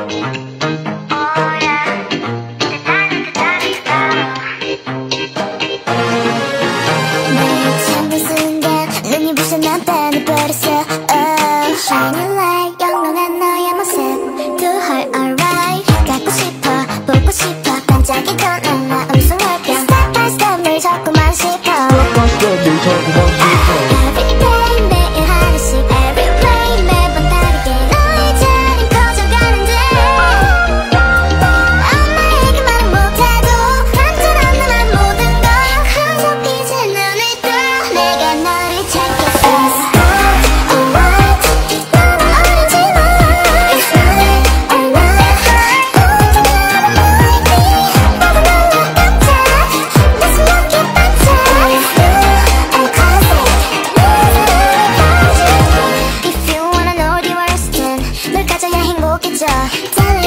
난 변해버렸어. Shining light 영롱한 너의 모습 Do her alright 갖고 싶어 보고 싶어 반짝이던 나 음성을 펴 Step by step 늘 자꾸만 씹어 Every day 매일 하나씩 Every play 매번 다르게 너의 자리는 커져가는데 엄마에게 말은 못해도 단순한 너만 모든 걸 항상 빛을 눈을 떠 내가 너를 찾겠어. 널 가져야 행복해져.